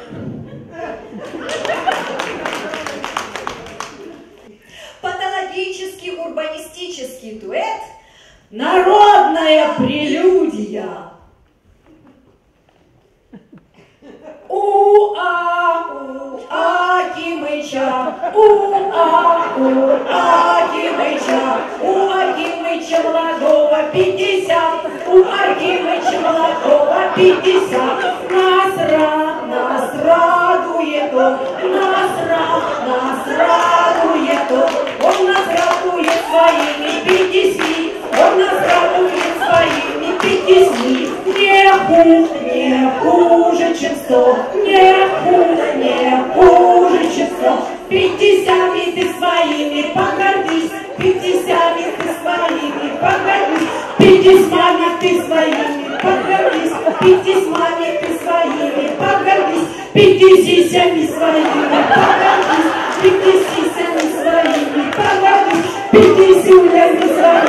Патологический урбанистический дуэт «Народная прелюдия». У-а, Акимыча, Акимыча, у Акимыча молодого 50, у Акимыча молодого 50. Нас радует он, нас радует он, он нас радует своими 50, он нас радует своими 50. Не хуже, чем 100, не хуже, чем 100. 50 ты своими погордись, 50 ты своими погордись, 50 ты своими погордись, 50 ты своими погордись, 50 своими погордись, 50 своими погордись, 50 своими.